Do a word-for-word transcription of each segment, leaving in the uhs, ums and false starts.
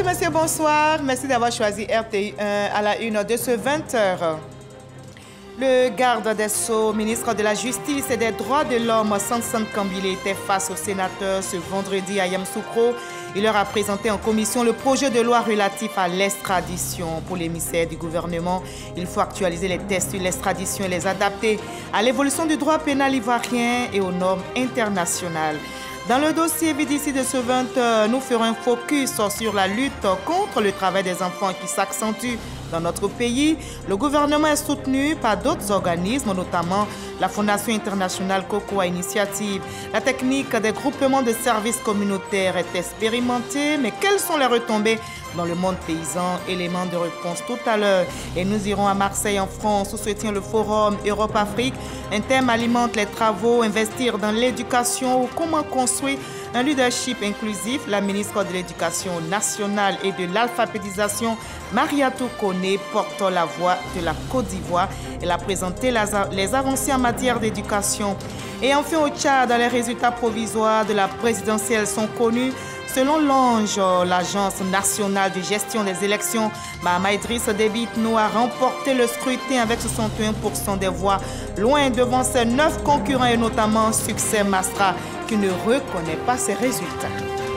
et messieurs, bonsoir. Merci d'avoir choisi R T I un à la une de ce vingt heures. Le garde des Sceaux, ministre de la Justice et des Droits de l'Homme, Sansan Kambile, était face aux sénateurs ce vendredi à Yamoussoukro. Il leur a présenté en commission le projet de loi relatif à l'extradition. Pour l'émissaire du gouvernement, il faut actualiser les tests sur l'extradition et les adapter à l'évolution du droit pénal ivoirien et aux normes internationales. Dans le dossier V D C de ce vingt heures, nous ferons un focus sur la lutte contre le travail des enfants qui s'accentue dans notre pays. Le gouvernement est soutenu par d'autres organismes, notamment la Fondation internationale Cocoa Initiative. La technique des groupements de services communautaires est expérimentée, mais quelles sont les retombées dans le monde paysan? Élément de réponse tout à l'heure. Et nous irons à Marseille, en France, où se tient le forum Europe-Afrique. Un thème alimente les travaux, investir dans l'éducation ou comment construire un leadership inclusif. La ministre de l'Éducation nationale et de l'alphabétisation, Mariatou Kone, porte la voix de la Côte d'Ivoire. Elle a présenté les avancées en matière d'éducation. Et enfin au Tchad, les résultats provisoires de la présidentielle sont connus. Selon l'Ange, l'Agence nationale de gestion des élections, Mahama Idriss Déby Itno a remporté le scrutin avec soixante et un pour cent des voix, loin devant ses neuf concurrents et notamment Succès Mastra, qui ne reconnaît pas ses résultats.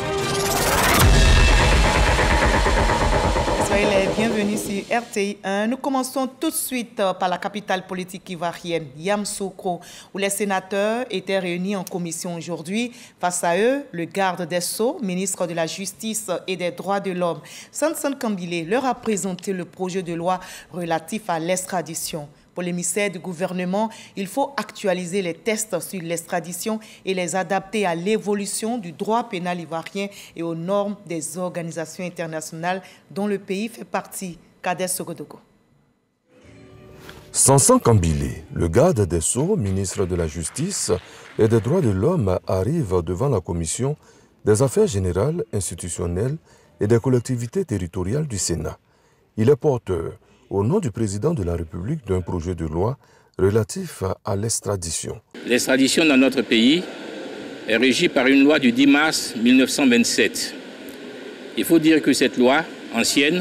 Soyez les bienvenus sur R T I un. Nous commençons tout de suite par la capitale politique ivoirienne, Yamoussoukro, où les sénateurs étaient réunis en commission aujourd'hui. Face à eux, le garde des Sceaux, ministre de la Justice et des Droits de l'Homme, Sansan Kambile, leur a présenté le projet de loi relatif à l'extradition. Pour l'émissaire du gouvernement, il faut actualiser les tests sur l'extradition et les adapter à l'évolution du droit pénal ivoirien et aux normes des organisations internationales dont le pays fait partie. Kader Sogodogo. Sansan Kambile, le garde des Sceaux, ministre de la Justice et des Droits de l'Homme, arrive devant la commission des affaires générales, institutionnelles et des collectivités territoriales du Sénat. Il est porteur, au nom du président de la République, d'un projet de loi relatif à l'extradition. L'extradition dans notre pays est régie par une loi du dix mars mille neuf cent vingt-sept. Il faut dire que cette loi, ancienne,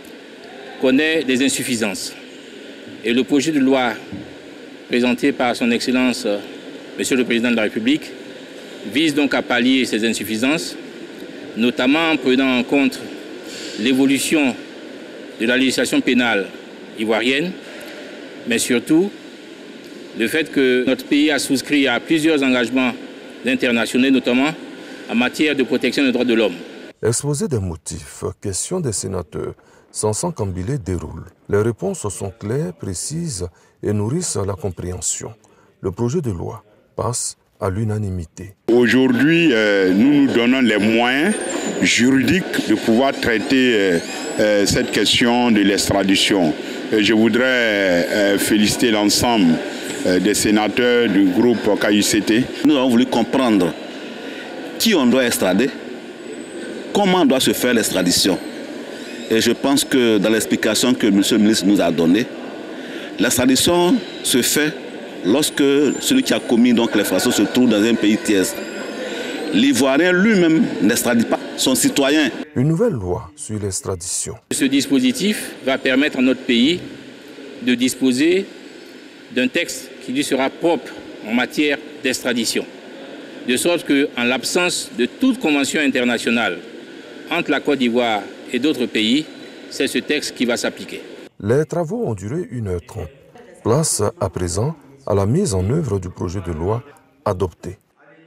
connaît des insuffisances. Et le projet de loi présenté par son Excellence, Monsieur le Président de la République, vise donc à pallier ces insuffisances, notamment en prenant en compte l'évolution de la législation pénale ivoirienne, mais surtout le fait que notre pays a souscrit à plusieurs engagements internationaux, notamment en matière de protection des droits de l'homme. Exposé des motifs, question des sénateurs, Sansan Kambile déroule. Les réponses sont claires, précises et nourrissent la compréhension. Le projet de loi passe à l'unanimité. Aujourd'hui, euh, nous nous donnons les moyens juridiques de pouvoir traiter euh, euh, cette question de l'extradition. Je voudrais euh, féliciter l'ensemble euh, des sénateurs du groupe K U C T. Nous avons voulu comprendre qui on doit extrader, comment doit se faire l'extradition. Et je pense que dans l'explication que M. le ministre nous a donnée, l'extradition se fait lorsque celui qui a commis donc l'infraction se trouve dans un pays tiers. L'Ivoirien lui-même n'extradite pas son citoyen. Une nouvelle loi sur l'extradition. Ce dispositif va permettre à notre pays de disposer d'un texte qui lui sera propre en matière d'extradition. De sorte qu'en l'absence de toute convention internationale entre la Côte d'Ivoire et d'autres pays, c'est ce texte qui va s'appliquer. Les travaux ont duré une heure trente. Place à présent à la mise en œuvre du projet de loi adopté.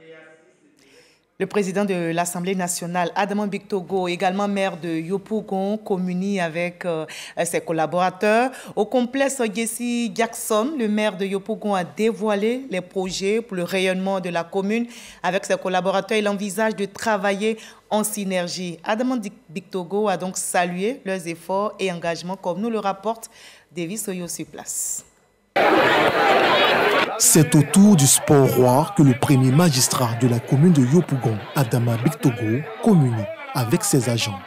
Le président de l'Assemblée nationale, Adama Bictogo, également maire de Yopougon, communie avec euh, ses collaborateurs. Au complexe Jesse Jackson, le maire de Yopougon a dévoilé les projets pour le rayonnement de la commune. Avec ses collaborateurs, il envisage de travailler en synergie. Adama Bictogo a donc salué leurs efforts et engagements, comme nous le rapporte Davis Oyo sur place. C'est au tour du sport roi que le premier magistrat de la commune de Yopougon, Adama Bictogo, communique avec ses agents.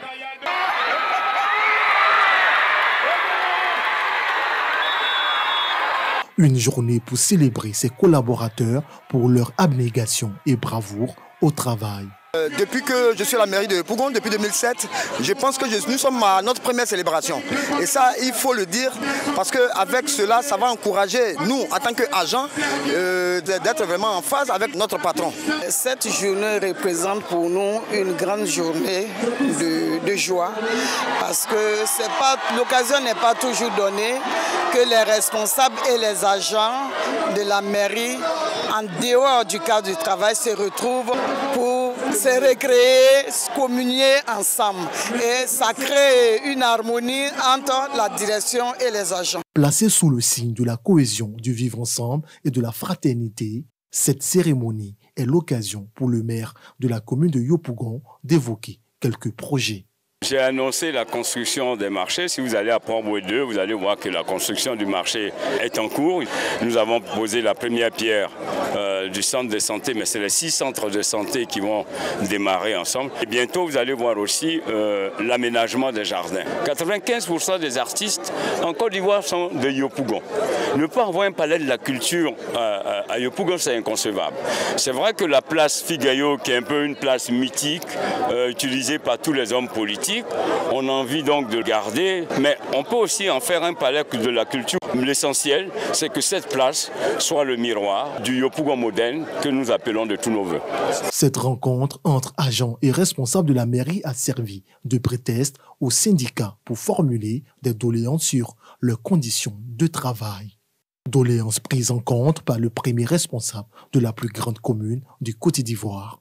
Une journée pour célébrer ses collaborateurs pour leur abnégation et bravoure au travail. Euh, depuis que je suis à la mairie de Yopougon, depuis deux mille sept, je pense que je, nous sommes à notre première célébration. Et ça, il faut le dire, parce qu'avec cela, ça va encourager, nous, en tant qu'agents, euh, d'être vraiment en phase avec notre patron. Cette journée représente pour nous une grande journée de, de joie, parce que c'est pas, l'occasion n'est pas toujours donnée que les responsables et les agents de la mairie, en dehors du cadre du travail, se retrouvent pour se recréer, se communier ensemble. Et ça crée une harmonie entre la direction et les agents. Placée sous le signe de la cohésion, du vivre ensemble et de la fraternité, cette cérémonie est l'occasion pour le maire de la commune de Yopougon d'évoquer quelques projets. J'ai annoncé la construction des marchés. Si vous allez à Port-Boué deux, vous allez voir que la construction du marché est en cours. Nous avons posé la première pierre euh, du centre de santé, mais c'est les six centres de santé qui vont démarrer ensemble. Et bientôt, vous allez voir aussi euh, l'aménagement des jardins. quatre-vingt-quinze pour cent des artistes en Côte d'Ivoire sont de Yopougon. Ne pas avoir un palais de la culture euh, à Yopougon, c'est inconcevable. C'est vrai que la place Figayo, qui est un peu une place mythique, euh, utilisée par tous les hommes politiques, on a envie donc de le garder, mais on peut aussi en faire un palais de la culture. L'essentiel, c'est que cette place soit le miroir du Yopougon moderne que nous appelons de tous nos voeux. Cette rencontre entre agents et responsables de la mairie a servi de prétexte aux syndicats pour formuler des doléances sur leurs conditions de travail. Doléances prises en compte par le premier responsable de la plus grande commune du Côte d'Ivoire.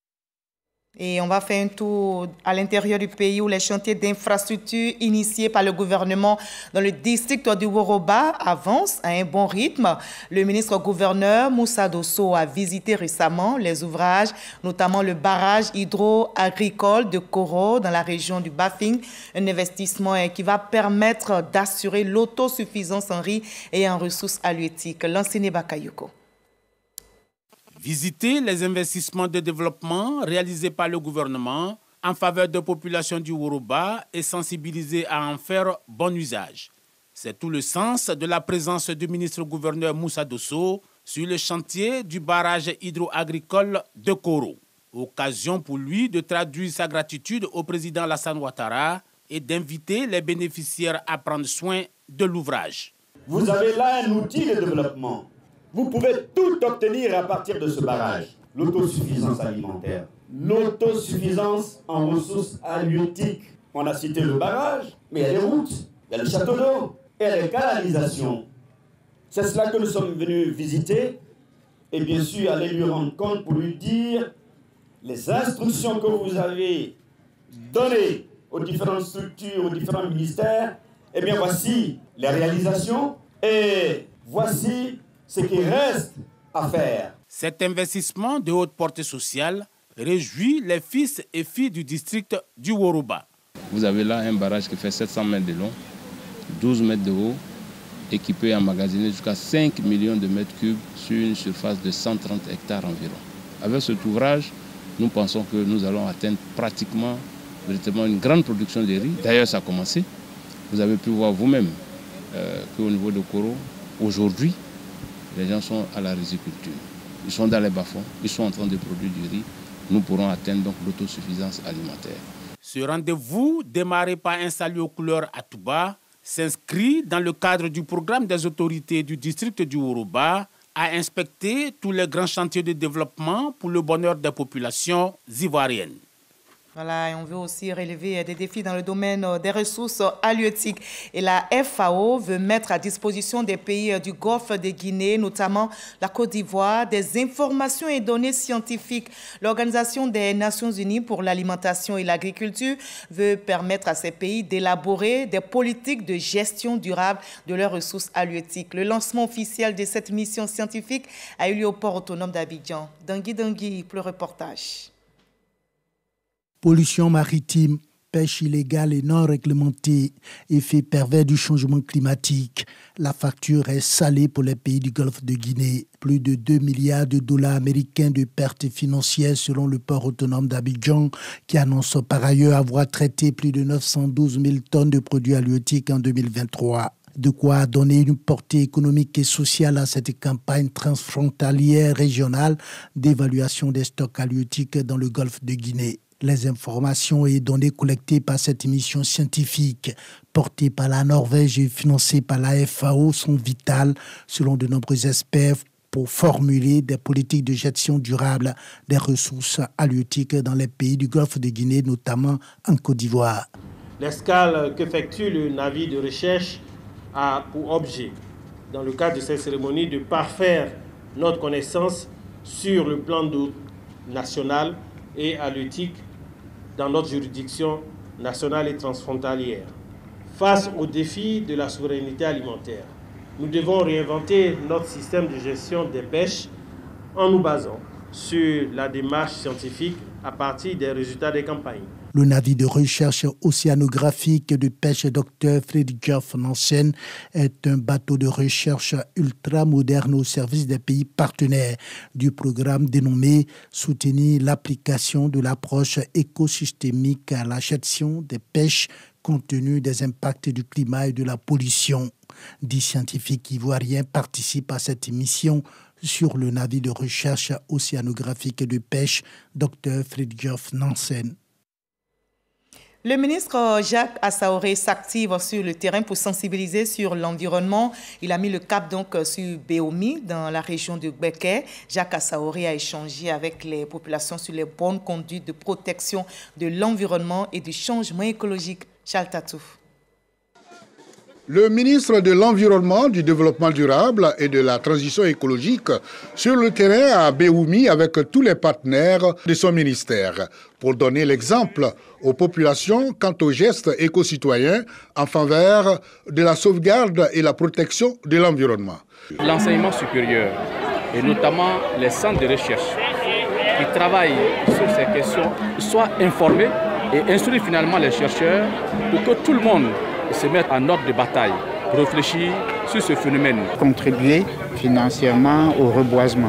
Et on va faire un tour à l'intérieur du pays où les chantiers d'infrastructures initiés par le gouvernement dans le district du Woroba avancent à un bon rythme. Le ministre-gouverneur Moussa Dosso a visité récemment les ouvrages, notamment le barrage hydro-agricole de Koro dans la région du Bafing, un investissement qui va permettre d'assurer l'autosuffisance en riz et en ressources halieutiques. Lansine Bakayoko. Visiter les investissements de développement réalisés par le gouvernement en faveur de la population du Woroba et sensibiliser à en faire bon usage. C'est tout le sens de la présence du ministre-gouverneur Moussa Dosso sur le chantier du barrage hydro-agricole de Koro. Occasion pour lui de traduire sa gratitude au président Alassane Ouattara et d'inviter les bénéficiaires à prendre soin de l'ouvrage. Vous avez là un outil de développement. Vous pouvez tout obtenir à partir de ce barrage. L'autosuffisance alimentaire, l'autosuffisance en ressources halieutiques. On a cité le barrage, mais il y a les routes, il y a le château d'eau, et les canalisations. C'est cela que nous sommes venus visiter et bien sûr aller lui rendre compte pour lui dire les instructions que vous avez données aux différentes structures, aux différents ministères. Eh bien voici les réalisations et voici ce qui reste à faire. Cet investissement de haute portée sociale réjouit les fils et filles du district du Woroba. Vous avez là un barrage qui fait sept cents mètres de long, douze mètres de haut et qui peut emmagasiner jusqu'à cinq millions de mètres cubes sur une surface de cent trente hectares environ. Avec cet ouvrage, nous pensons que nous allons atteindre pratiquement véritablement une grande production de riz. D'ailleurs, ça a commencé. Vous avez pu voir vous-même euh, qu'au niveau de Koro, aujourd'hui, les gens sont à la riziculture. Ils sont dans les bas-fonds, ils sont en train de produire du riz. Nous pourrons atteindre donc l'autosuffisance alimentaire. Ce rendez-vous, démarré par un salut aux couleurs à Touba, s'inscrit dans le cadre du programme des autorités du district du Woroba à inspecter tous les grands chantiers de développement pour le bonheur des populations ivoiriennes. Voilà, et on veut aussi relever des défis dans le domaine des ressources halieutiques. Et la F A O veut mettre à disposition des pays du Golfe de Guinée, notamment la Côte d'Ivoire, des informations et données scientifiques. L'Organisation des Nations Unies pour l'alimentation et l'agriculture veut permettre à ces pays d'élaborer des politiques de gestion durable de leurs ressources halieutiques. Le lancement officiel de cette mission scientifique a eu lieu au port autonome d'Abidjan. Dangui Dangui pour le reportage. Pollution maritime, pêche illégale et non réglementée, effet pervers du changement climatique. La facture est salée pour les pays du Golfe de Guinée. Plus de deux milliards de dollars américains de pertes financières selon le port autonome d'Abidjan, qui annonce par ailleurs avoir traité plus de neuf cent douze mille tonnes de produits halieutiques en deux mille vingt-trois. De quoi donner une portée économique et sociale à cette campagne transfrontalière régionale d'évaluation des stocks halieutiques dans le golfe de Guinée. Les informations et données collectées par cette mission scientifique, portée par la Norvège et financée par la F A O, sont vitales, selon de nombreux experts, pour formuler des politiques de gestion durable des ressources halieutiques dans les pays du golfe de Guinée, notamment en Côte d'Ivoire. L'escale qu'effectue le navire de recherche a pour objet, dans le cadre de cette cérémonie, de parfaire notre connaissance sur le plan d'eau national et halieutique dans notre juridiction nationale et transfrontalière. Face aux défis de la souveraineté alimentaire, nous devons réinventer notre système de gestion des pêches en nous basant sur la démarche scientifique à partir des résultats des campagnes. Le navire de recherche océanographique de pêche Docteur Fridtjof Nansen est un bateau de recherche ultra-moderne au service des pays partenaires du programme dénommé « Soutenir l'application de l'approche écosystémique à la gestion des pêches compte tenu des impacts du climat et de la pollution ». Dix scientifiques ivoiriens participent à cette mission sur le navire de recherche océanographique de pêche Docteur Fridtjof Nansen. Le ministre Jacques Assaoré s'active sur le terrain pour sensibiliser sur l'environnement. Il a mis le cap donc sur Béomi, dans la région de Gbeke. Jacques Assaoré a échangé avec les populations sur les bonnes conduites de protection de l'environnement et du changement écologique. Charles Tatouf. Le ministre de l'Environnement, du Développement durable et de la Transition écologique sur le terrain à Béoumi avec tous les partenaires de son ministère pour donner l'exemple aux populations quant aux gestes éco-citoyens en faveur de la sauvegarde et la protection de l'environnement. L'enseignement supérieur et notamment les centres de recherche qui travaillent sur ces questions soient informés et instruire finalement les chercheurs pour que tout le monde se mettre en ordre de bataille, pour réfléchir sur ce phénomène. Contribuer financièrement au reboisement.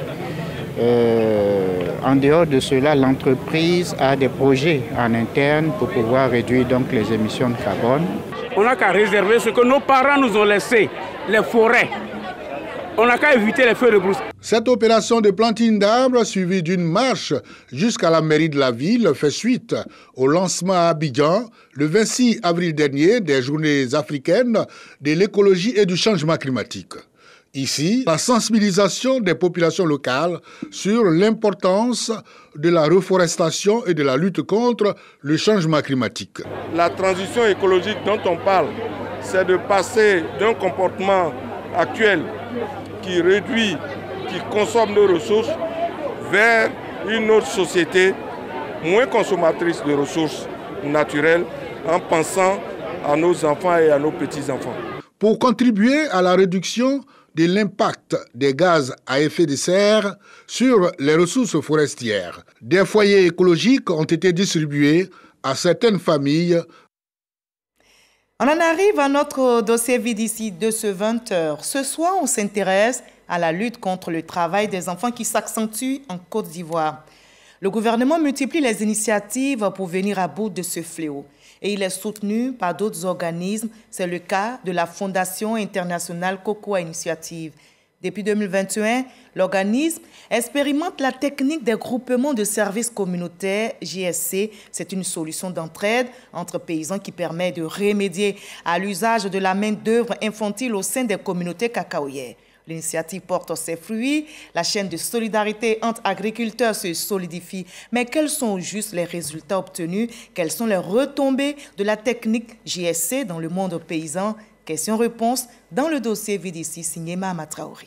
Euh, en dehors de cela, l'entreprise a des projets en interne pour pouvoir réduire donc les émissions de carbone. On n'a qu'à réserver ce que nos parents nous ont laissé, les forêts. On n'a qu'à éviter les feux de brousse. Cette opération de planting d'arbres suivie d'une marche jusqu'à la mairie de la ville fait suite au lancement à Abidjan le vingt-six avril dernier des Journées africaines de l'écologie et du changement climatique. Ici, la sensibilisation des populations locales sur l'importance de la reforestation et de la lutte contre le changement climatique. La transition écologique dont on parle, c'est de passer d'un comportement actuel qui réduit, qui consomme nos ressources, vers une autre société moins consommatrice de ressources naturelles en pensant à nos enfants et à nos petits-enfants. Pour contribuer à la réduction de l'impact des gaz à effet de serre sur les ressources forestières, des foyers écologiques ont été distribués à certaines familles. On en arrive à notre dossier V D C de ce vingt heures. Ce soir, on s'intéresse à la lutte contre le travail des enfants qui s'accentue en Côte d'Ivoire. Le gouvernement multiplie les initiatives pour venir à bout de ce fléau et il est soutenu par d'autres organismes. C'est le cas de la Fondation internationale Cocoa Initiative. Depuis deux mille vingt et un, l'organisme expérimente la technique des groupements de services communautaires, G S C. C'est une solution d'entraide entre paysans qui permet de remédier à l'usage de la main-d'œuvre infantile au sein des communautés cacaoyères. L'initiative porte ses fruits, la chaîne de solidarité entre agriculteurs se solidifie. Mais quels sont juste les résultats obtenus? Quelles sont les retombées de la technique G S C dans le monde paysan? Question-réponse dans le dossier V D C signé Mahama Traoré.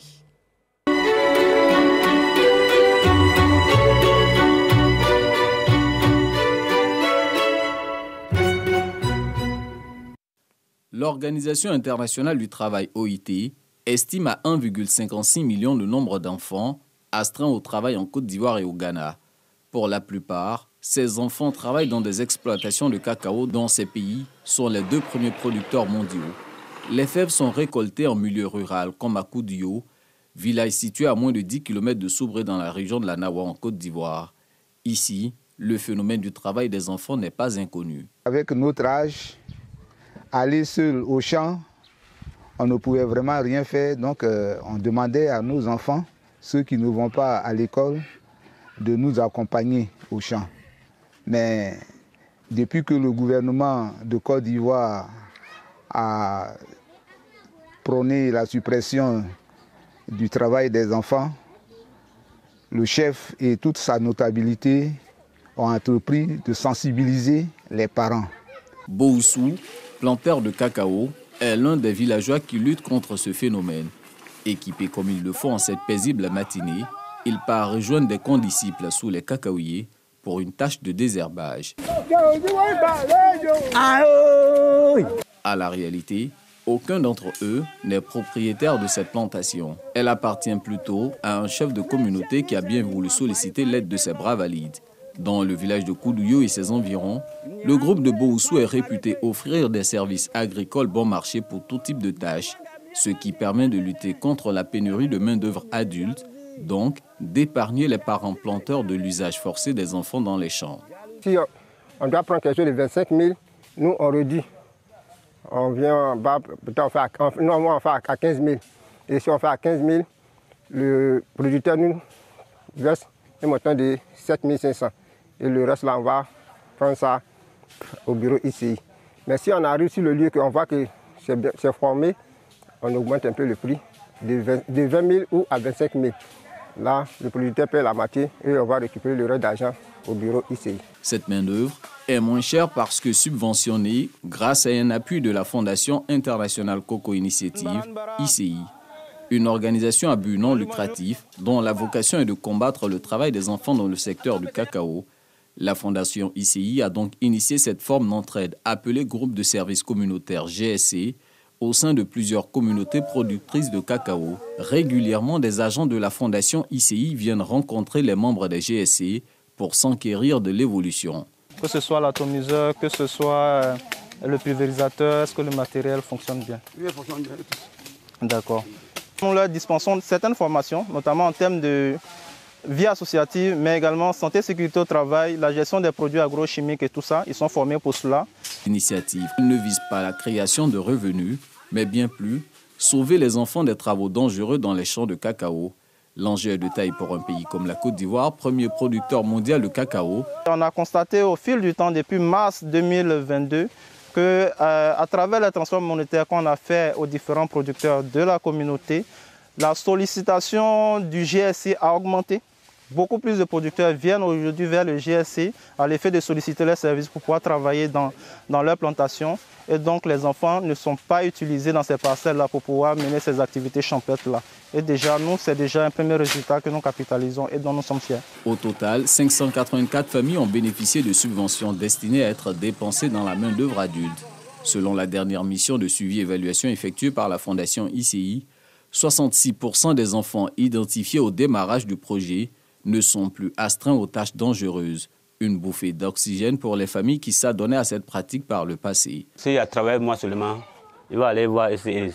L'Organisation internationale du travail O I T estime à un virgule cinquante-six million le nombre d'enfants astreints au travail en Côte d'Ivoire et au Ghana. Pour la plupart, ces enfants travaillent dans des exploitations de cacao dont ces pays sont les deux premiers producteurs mondiaux. Les fèves sont récoltées en milieu rural, comme à Koudio, village situé à moins de dix kilomètres de Soubré dans la région de la Nawa en Côte d'Ivoire. Ici, le phénomène du travail des enfants n'est pas inconnu. Avec notre âge, aller seul au champ, on ne pouvait vraiment rien faire. Donc euh, on demandait à nos enfants, ceux qui ne vont pas à l'école, de nous accompagner au champ. Mais depuis que le gouvernement de Côte d'Ivoire a prôné la suppression du travail des enfants, le chef et toute sa notabilité ont entrepris de sensibiliser les parents. Boussou, planteur de cacao, est l'un des villageois qui luttent contre ce phénomène. Équipé comme il le faut en cette paisible matinée, il part rejoindre des condisciples sous les cacaoyers pour une tâche de désherbage. À la réalité, aucun d'entre eux n'est propriétaire de cette plantation. Elle appartient plutôt à un chef de communauté qui a bien voulu solliciter l'aide de ses bras valides. Dans le village de Koudouyo et ses environs, le groupe de Boussou est réputé offrir des services agricoles bon marché pour tout type de tâches, ce qui permet de lutter contre la pénurie de main-d'œuvre adulte, donc d'épargner les parents planteurs de l'usage forcé des enfants dans les champs. Si on doit prendre quelque chose de vingt-cinq mille, nous on réduit. On vient bas, on fait à, on, on fait à quinze mille. Et si on fait à quinze mille, le producteur nous verse un montant de sept mille cinq cents. Et le reste là, on va prendre ça au bureau I C I. Mais si on arrive sur le lieu qu'on voit que c'est formé, on augmente un peu le prix de vingt mille ou à vingt-cinq mille. Là, le producteur paie la moitié et on va récupérer le reste d'argent au bureau I C I. Cette main-d'œuvre est moins chère parce que subventionnée grâce à un appui de la Fondation internationale Coco Initiative, I C I. Une organisation à but non lucratif dont la vocation est de combattre le travail des enfants dans le secteur du cacao. La Fondation I C I a donc initié cette forme d'entraide appelée Groupe de services communautaires G S C au sein de plusieurs communautés productrices de cacao. Régulièrement, des agents de la Fondation I C I viennent rencontrer les membres des G S C pour s'enquérir de l'évolution. Que ce soit l'atomiseur, que ce soit le pulvérisateur, est-ce que le matériel fonctionne bien? Oui, il fonctionne bien. D'accord. Nous leur dispensons certaines formations, notamment en termes de vie associative, mais également santé, sécurité au travail, la gestion des produits agrochimiques et tout ça. Ils sont formés pour cela. L'initiative ne vise pas la création de revenus, mais bien plus sauver les enfants des travaux dangereux dans les champs de cacao. L'enjeu est de taille pour un pays comme la Côte d'Ivoire, premier producteur mondial de cacao. On a constaté au fil du temps, depuis mars deux mille vingt-deux, que euh, à travers les transferts monétaires qu'on a fait aux différents producteurs de la communauté, la sollicitation du G S C a augmenté. Beaucoup plus de producteurs viennent aujourd'hui vers le G S C à l'effet de solliciter leurs services pour pouvoir travailler dans, dans leur plantation. Et donc les enfants ne sont pas utilisés dans ces parcelles-là pour pouvoir mener ces activités champêtres-là. Et déjà, nous, c'est déjà un premier résultat que nous capitalisons et dont nous sommes fiers. Au total, cinq cent quatre-vingt-quatre familles ont bénéficié de subventions destinées à être dépensées dans la main-d'œuvre adulte. Selon la dernière mission de suivi-évaluation effectuée par la Fondation I C I, soixante-six pour cent des enfants identifiés au démarrage du projet ne sont plus astreints aux tâches dangereuses. Une bouffée d'oxygène pour les familles qui s'adonnaient à cette pratique par le passé. Si à travers moi seulement, il va aller voir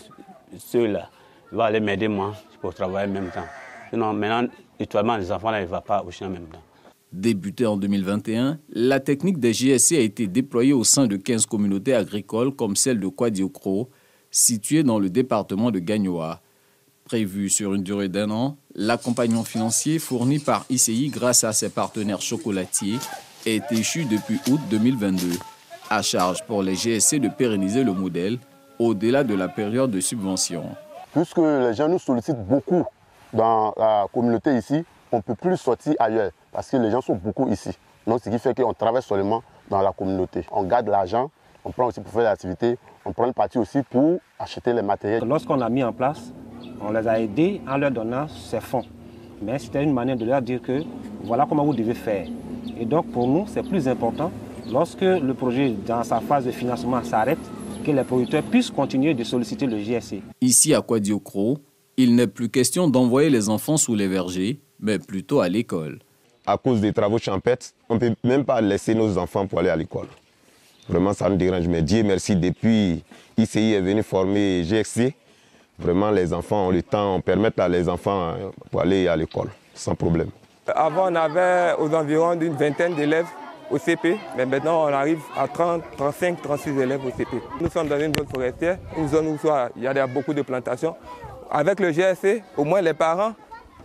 ceux-là, il va aller m'aider moi pour travailler en même temps. Sinon, maintenant, actuellement, les enfants ne vont pas au champ en même temps. Débutée en deux mille vingt et un, la technique des G S C a été déployée au sein de quinze communautés agricoles comme celle de Kwadiokro, située dans le département de Gagnoa. Prévu sur une durée d'un an, l'accompagnement financier fourni par I C I grâce à ses partenaires chocolatiers est échu depuis août deux mille vingt-deux. À charge pour les G S C de pérenniser le modèle au-delà de la période de subvention. Puisque les gens nous sollicitent beaucoup dans la communauté ici, on ne peut plus sortir ailleurs parce que les gens sont beaucoup ici. Donc ce qui fait qu'on travaille seulement dans la communauté. On garde l'argent, on prend aussi pour faire l'activité, on prend une partie aussi pour acheter les matériels. Lorsqu'on l'a mis en place, on les a aidés en leur donnant ces fonds. Mais c'était une manière de leur dire que voilà comment vous devez faire. Et donc pour nous, c'est plus important, lorsque le projet dans sa phase de financement s'arrête, que les producteurs puissent continuer de solliciter le G S C. Ici à Kwadiokro, il n'est plus question d'envoyer les enfants sous les vergers, mais plutôt à l'école. À cause des travaux champêtres, on ne peut même pas laisser nos enfants pour aller à l'école. Vraiment, ça nous dérange. Mais Dieu merci, depuis I C I est venu former G S C, vraiment les enfants ont le temps, on permet à les enfants pour aller à l'école, sans problème. Avant, on avait aux environs d'une vingtaine d'élèves au C P, mais maintenant on arrive à trente, trente-cinq, trente-six élèves au C P. Nous sommes dans une zone forestière, une zone où il y a beaucoup de plantations. Avec le G S C, au moins les parents,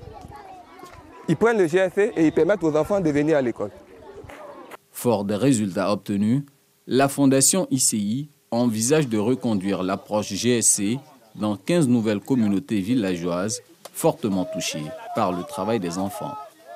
ils prennent le G S C et ils permettent aux enfants de venir à l'école. Fort des résultats obtenus, la Fondation I C I envisage de reconduire l'approche G S C dans quinze nouvelles communautés villageoises fortement touchées par le travail des enfants.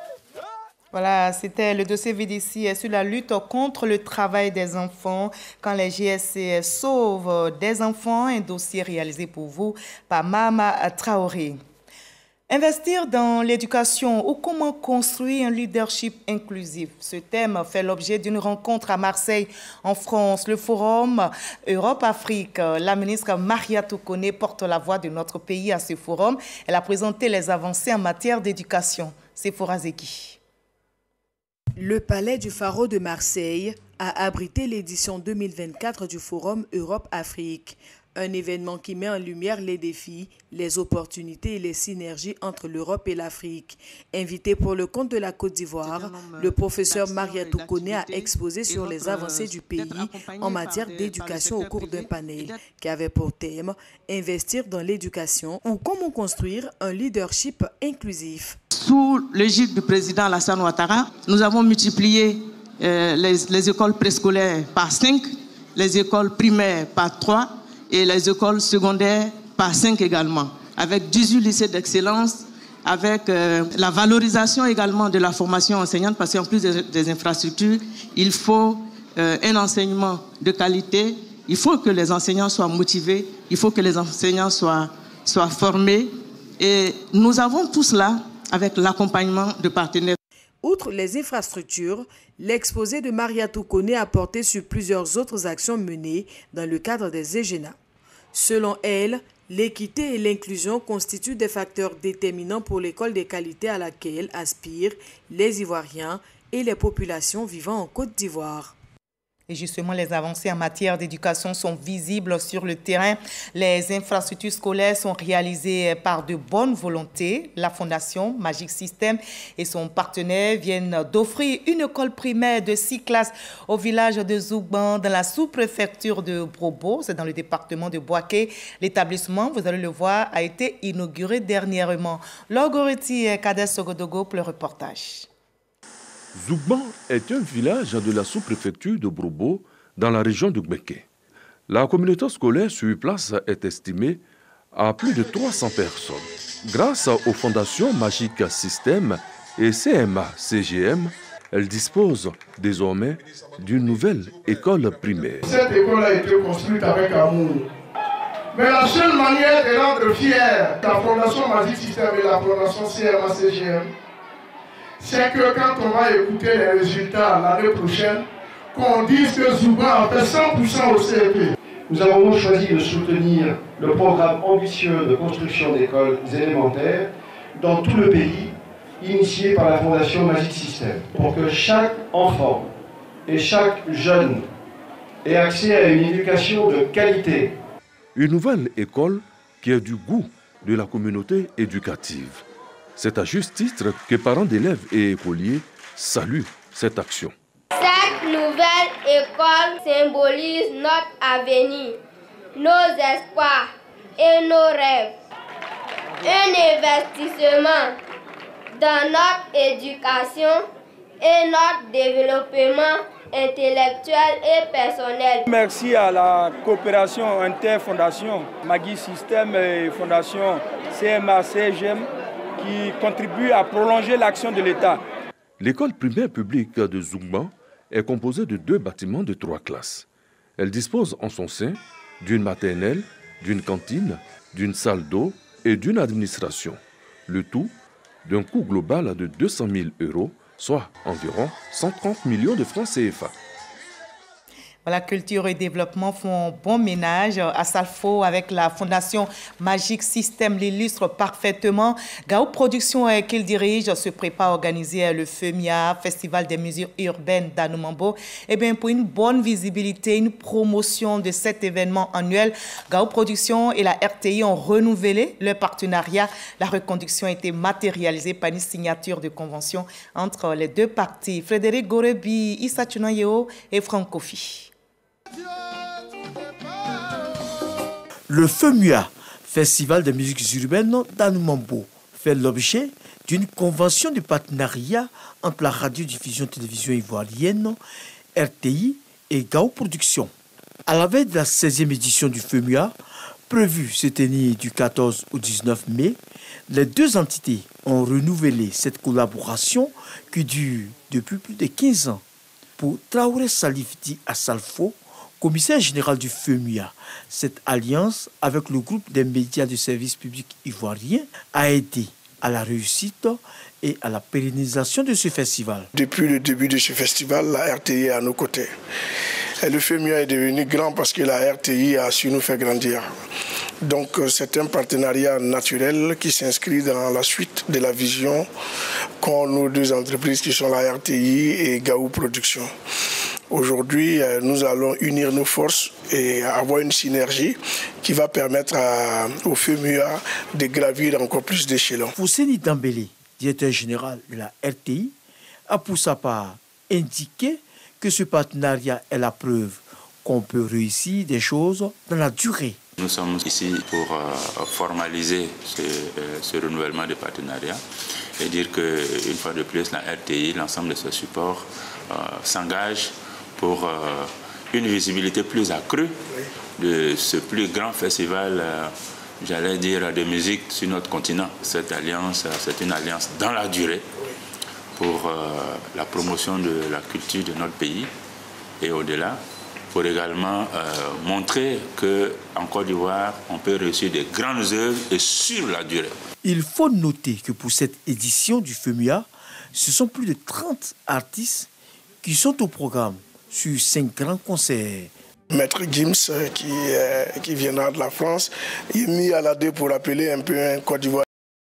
Voilà, c'était le dossier V D C sur la lutte contre le travail des enfants quand les G S C sauvent des enfants, un dossier réalisé pour vous par Mama Traoré. Investir dans l'éducation ou comment construire un leadership inclusif. Ce thème fait l'objet d'une rencontre à Marseille, en France. Le forum Europe-Afrique. La ministre Maria Toukoné porte la voix de notre pays à ce forum. Elle a présenté les avancées en matière d'éducation. C'est Forazeki. Le palais du Pharo de Marseille a abrité l'édition deux mille vingt-quatre du forum Europe-Afrique. Un événement qui met en lumière les défis, les opportunités et les synergies entre l'Europe et l'Afrique. Invité pour le compte de la Côte d'Ivoire, le professeur Maria Toukoné a exposé sur les avancées du pays en matière d'éducation au cours d'un panel qui avait pour thème « Investir dans l'éducation » ou « Comment construire un leadership inclusif ». Sous l'égide du président Alassane Ouattara, nous avons multiplié euh, les, les écoles préscolaires par cinq, les écoles primaires par trois, et les écoles secondaires par cinq également, avec dix-huit lycées d'excellence, avec euh, la valorisation également de la formation enseignante, parce qu'en plus des, des infrastructures, il faut euh, un enseignement de qualité, il faut que les enseignants soient motivés, il faut que les enseignants soient, soient formés, et nous avons tout cela avec l'accompagnement de partenaires. Outre les infrastructures, l'exposé de Maria Toukoné a porté sur plusieurs autres actions menées dans le cadre des E G N A. Selon elle, l'équité et l'inclusion constituent des facteurs déterminants pour l'école de qualité à laquelle aspirent les Ivoiriens et les populations vivant en Côte d'Ivoire. Et justement, les avancées en matière d'éducation sont visibles sur le terrain. Les infrastructures scolaires sont réalisées par de bonnes volontés. La Fondation Magic System et son partenaire viennent d'offrir une école primaire de six classes au village de Zougban, dans la sous-préfecture de Brobo, c'est dans le département de Boaké. L'établissement, vous allez le voir, a été inauguré dernièrement. Logoreti Kades Sogodogo pour le reportage. Zougban est un village de la sous-préfecture de Brobo, dans la région de Gbeke. La communauté scolaire sur place est estimée à plus de trois cents personnes. Grâce aux fondations Magic System et C M A C G M, elle dispose désormais d'une nouvelle école primaire. Cette école a été construite avec amour. Mais la seule manière de rendre fière la fondation Magic System et la fondation C M A C G M, c'est que quand on va écouter les résultats l'année prochaine, qu'on dise que Zougban a fait cent pour cent au C E P. Nous avons choisi de soutenir le programme ambitieux de construction d'écoles élémentaires dans tout le pays, initié par la Fondation Magic System, pour que chaque enfant et chaque jeune ait accès à une éducation de qualité. Une nouvelle école qui a du goût de la communauté éducative. C'est à juste titre que parents d'élèves et écoliers saluent cette action. Cette nouvelle école symbolise notre avenir, nos espoirs et nos rêves. Un investissement dans notre éducation et notre développement intellectuel et personnel. Merci à la coopération inter-fondation, Magic System et Fondation C M A C G M, qui contribue à prolonger l'action de l'État. L'école primaire publique de Zougban est composée de deux bâtiments de trois classes. Elle dispose en son sein d'une maternelle, d'une cantine, d'une salle d'eau et d'une administration. Le tout d'un coût global de deux cent mille euros, soit environ cent trente millions de francs C F A. Voilà, culture et développement font bon ménage à Salfo avec la fondation Magic System l'illustre parfaitement. Gao Production euh, qu'il dirige se prépare à organiser le FEMIA, Festival des musiques urbaines d'Anoumambo. Et bien pour une bonne visibilité, une promotion de cet événement annuel, Gao Production et la R T I ont renouvelé leur partenariat. La reconduction a été matérialisée par une signature de convention entre les deux parties. Frédéric Gorebi, Issa Tunayeo et Franck Kofi. Le FEMUA, Festival de musiques urbaines d'Anoumambo, fait l'objet d'une convention de partenariat entre la radiodiffusion-télévision ivoirienne, R T I et Gao Production. À la veille de la seizième édition du FEMUA, prévue se tenir du quatorze au dix-neuf mai, les deux entités ont renouvelé cette collaboration qui dure depuis plus de quinze ans. Pour Traoré Salifdi à Salfo, commissaire général du FEMUA, cette alliance avec le groupe des médias de service public ivoirien a aidé à la réussite et à la pérennisation de ce festival. Depuis le début de ce festival, la R T I est à nos côtés. Et le FEMUA est devenu grand parce que la R T I a su nous faire grandir. Donc c'est un partenariat naturel qui s'inscrit dans la suite de la vision qu'ont nos deux entreprises qui sont la R T I et Gao Production. Aujourd'hui, nous allons unir nos forces et avoir une synergie qui va permettre à, au FEMUA de gravir encore plus d'échelons. Fousseni Dambélé, directeur général de la R T I, a pour sa part indiqué que ce partenariat est la preuve qu'on peut réussir des choses dans la durée. Nous sommes ici pour euh, formaliser ce, euh, ce renouvellement de partenariat et dire qu'une fois de plus, la R T I, l'ensemble de ses supports, euh, s'engage pour euh, une visibilité plus accrue de ce plus grand festival, euh, j'allais dire, de musique sur notre continent. Cette alliance, c'est une alliance dans la durée pour euh, la promotion de la culture de notre pays et au-delà, pour également euh, montrer qu'en Côte d'Ivoire, on peut réussir des grandes œuvres et sur la durée. Il faut noter que pour cette édition du FEMUA, ce sont plus de trente artistes qui sont au programme sur cinq grands concerts. Maître Gims, qui, euh, qui viendra de la France, est mis à la dé pour appeler un peu un Côte d'Ivoire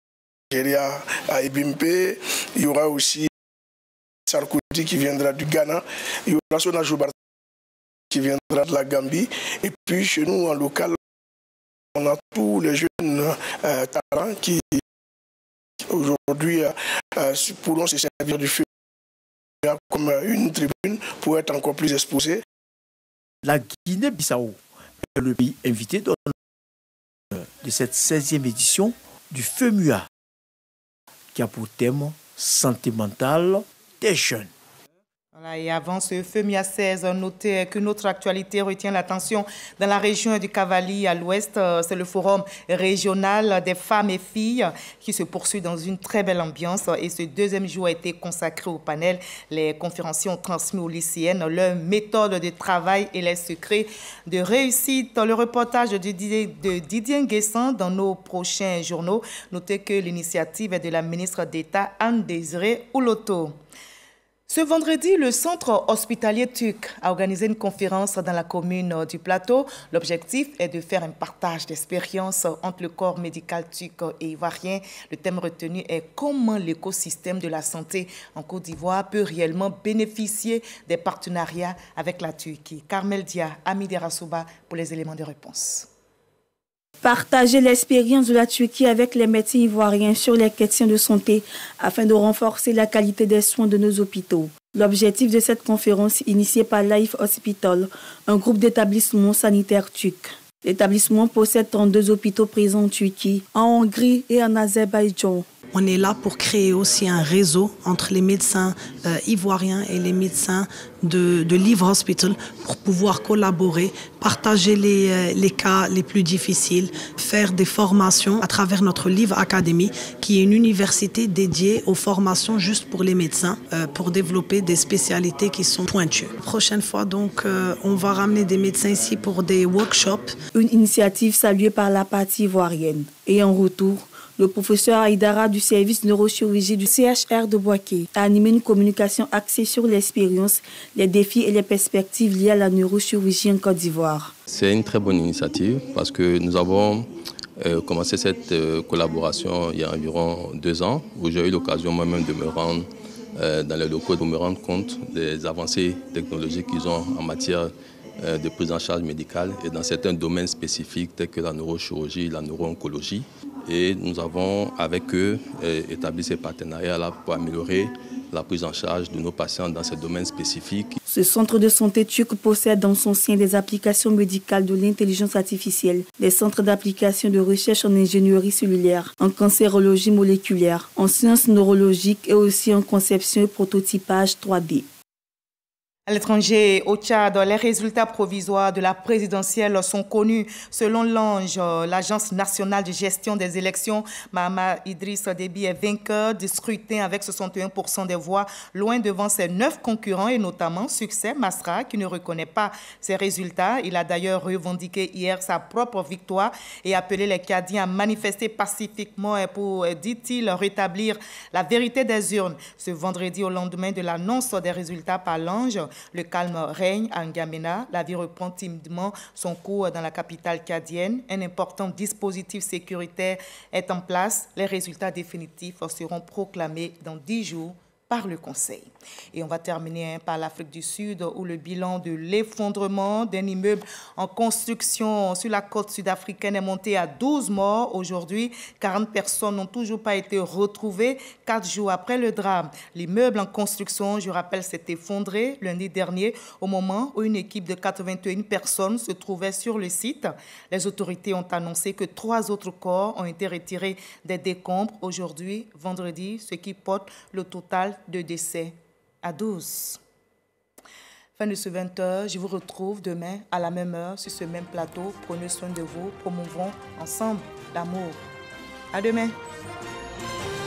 à Ebimpe. Il y aura aussi Sarkozy qui viendra du Ghana. Il y aura Sona Joubar qui viendra de la Gambie. Et puis chez nous, en local, on a tous les jeunes euh, talents qui, aujourd'hui, euh, pourront se servir du feu comme une tribune pour être encore plus exposés. La Guinée-Bissau est le pays invité de cette seizième édition du FEMUA, qui a pour thème santé mentale des jeunes. Voilà, et avant ce FEMUA seize, notez qu'une autre actualité retient l'attention dans la région du Cavali à l'ouest. C'est le forum régional des femmes et filles qui se poursuit dans une très belle ambiance. Et ce deuxième jour a été consacré au panel. Les conférenciers ont transmis aux lycéennes leurs méthodes de travail et les secrets de réussite. Le reportage de Didier, de Didier Nguessan dans nos prochains journaux. Notez que l'initiative est de la ministre d'État Anne-Désirée Ouloto. Ce vendredi, le centre hospitalier turc a organisé une conférence dans la commune du Plateau. L'objectif est de faire un partage d'expériences entre le corps médical turc et ivoirien. Le thème retenu est comment l'écosystème de la santé en Côte d'Ivoire peut réellement bénéficier des partenariats avec la Turquie. Carmel Dia, Amide Rassouba pour les éléments de réponse. Partager l'expérience de la Turquie avec les médecins ivoiriens sur les questions de santé afin de renforcer la qualité des soins de nos hôpitaux. L'objectif de cette conférence initiée par Life Hospital, un groupe d'établissements sanitaires turcs. L'établissement possède trente-deux hôpitaux présents en Turquie, en Hongrie et en Azerbaïdjan. On est là pour créer aussi un réseau entre les médecins euh, ivoiriens et les médecins de, de Life Hospital pour pouvoir collaborer, partager les, euh, les cas les plus difficiles, faire des formations à travers notre Life Academy, qui est une université dédiée aux formations juste pour les médecins, euh, pour développer des spécialités qui sont pointues. La prochaine fois, donc, euh, on va ramener des médecins ici pour des workshops. Une initiative saluée par la partie ivoirienne et en retour, Le professeur Aïdara du service neurochirurgie du C H R de Bouaké a animé une communication axée sur l'expérience, les défis et les perspectives liées à la neurochirurgie en Côte d'Ivoire. C'est une très bonne initiative parce que nous avons euh, commencé cette euh, collaboration il y a environ deux ans où j'ai eu l'occasion moi-même de me rendre euh, dans les locaux pour me rendre compte des avancées technologiques qu'ils ont en matière euh, de prise en charge médicale et dans certains domaines spécifiques tels que la neurochirurgie et la neuro-oncologie. Et nous avons avec eux euh, établi ces partenariats-là pour améliorer la prise en charge de nos patients dans ces domaines spécifiques. Ce centre de santé turc possède dans son sein des applications médicales de l'intelligence artificielle, des centres d'application de recherche en ingénierie cellulaire, en cancérologie moléculaire, en sciences neurologiques et aussi en conception et prototypage trois D. À l'étranger, au Tchad, les résultats provisoires de la présidentielle sont connus. Selon l'Ange, l'Agence nationale de gestion des élections, Mahamat Idriss Déby est vainqueur du scrutin avec soixante et un pour cent des voix, loin devant ses neuf concurrents et notamment Succès Masra qui ne reconnaît pas ses résultats. Il a d'ailleurs revendiqué hier sa propre victoire et appelé les Tchadiens à manifester pacifiquement pour, dit-il, rétablir la vérité des urnes. Ce vendredi, au lendemain de l'annonce des résultats par l'Ange, le calme règne à N'Djamena. La vie reprend timidement son cours dans la capitale tchadienne. Un important dispositif sécuritaire est en place. Les résultats définitifs seront proclamés dans dix jours par le Conseil. Et on va terminer hein, par l'Afrique du Sud où le bilan de l'effondrement d'un immeuble en construction sur la côte sud-africaine est monté à douze morts. Aujourd'hui, quarante personnes n'ont toujours pas été retrouvées quatre jours après le drame. L'immeuble en construction, je rappelle, s'est effondré lundi dernier au moment où une équipe de quatre-vingt-une personnes se trouvait sur le site. Les autorités ont annoncé que trois autres corps ont été retirés des décombres aujourd'hui, vendredi, ce qui porte le total de décès à douze. Fin de ce vingt heures, je vous retrouve demain à la même heure sur ce même plateau. Prenez soin de vous, promouvons ensemble l'amour. À demain.